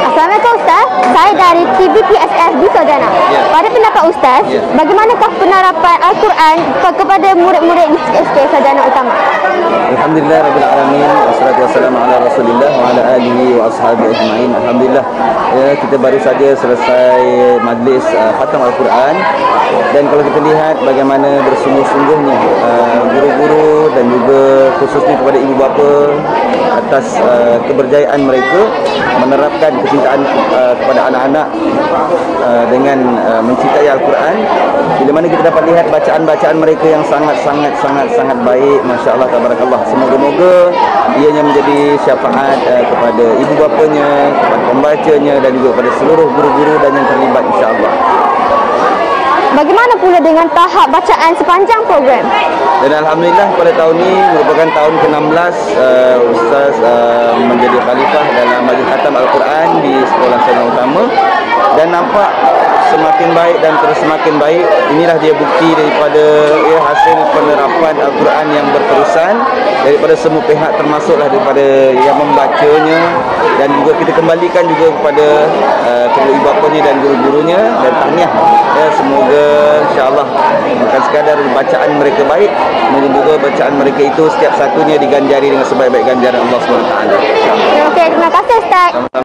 Assalamualaikum Ustaz. Saya dari TVPSF di Sojana. Pada pendapat Ustaz, bagaimanakah penerapan Al-Quran kepada murid-murid di SK Sojana Utama? Alhamdulillah Rabbil Alamin. Wassalatu wassalamu ala Rasulillah wa ala alihi wa ashabihi ajma'in. Alhamdulillah, kita baru saja selesai majlis khatam Al-Quran. Dan kalau kita lihat bagaimana bersungguh-sungguhnya guru-guru dan juga khususnya kepada ibu bapa atas keberjayaan mereka menerapkan kecintaan kepada anak-anak dengan mencintai Al-Quran. Bila mana kita dapat lihat bacaan-bacaan mereka yang sangat baik, masya-Allah tabarakallah. Semoga-moga ianya menjadi syafaat kepada ibu bapanya, kepada pembacanya dan juga kepada seluruh guru-guru dan yang terlibat insya-Allah. Bagaimana pula dengan tahap bacaan sepanjang program? Dan alhamdulillah pada tahun ini merupakan tahun ke-16 Ustaz menjadi khalifah dalam majlis khatam Al-Quran di Sekolah Sojana Utama, dan nampak semakin baik dan terus semakin baik. Inilah dia bukti daripada hasil penerapan Al-Quran yang berterusan daripada semua pihak, termasuklah daripada yang membacanya, dan juga kita kembalikan juga kepada kedua ibu bapanya dan guru-gurunya, dan tahniah semoga insya-Allah bukan sekadar bacaan mereka baik, namun juga bacaan mereka itu setiap satunya diganjari dengan sebaik-baik ganjaran Allah SWT. Okey, terima kasih Ustaz.